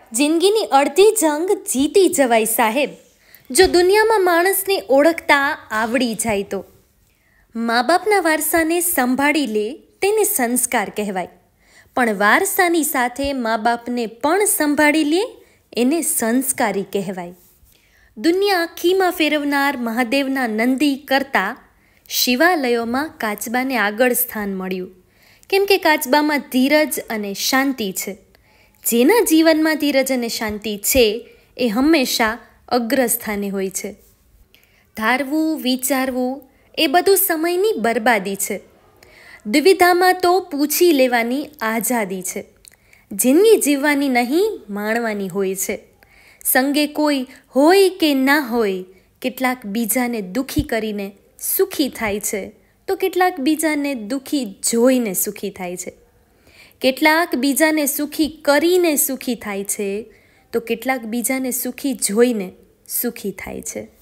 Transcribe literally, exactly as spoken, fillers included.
જિંદગીની અડધી જંગ જીતી જવાય સાહેબ, જો દુનિયામાં માણસને ઓળખતા આવડી જાય તો. મા બાપના વારસાને સંભાળી લે તેને સંસ્કાર કહેવાય, પણ વારસાની સાથે મા બાપને પણ સંભાળી લે એને સંસ્કારી કહેવાય. દુનિયા આખીમાં ફેરવનાર મહાદેવના નંદી કરતાં શિવાલયોમાં કાચબાને આગળ સ્થાન મળ્યું, કેમ કે કાચબામાં ધીરજ અને શાંતિ છે. જેના જીવનમાં ધીરજ અને શાંતિ છે એ હંમેશા અગ્રસ્થાને હોય છે. ધારવું વિચારવું એ બધું સમયની બરબાદી છે. દ્વિધામાં તો પૂછી લેવાની આઝાદી છે. જિંદગી જીવવાની નહીં, માણવાની હોય છે. સંગે કોઈ હોય કે ના હોય, કેટલાક બીજાને દુઃખી કરીને સુખી થાય છે, તો કેટલાક બીજાને દુઃખી જોઈને સુખી થાય છે. કેટલાક બીજાને સુખી કરીને સુખી થાય છે, તો કેટલાક બીજાને સુખી જોઈને સુખી થાય છે.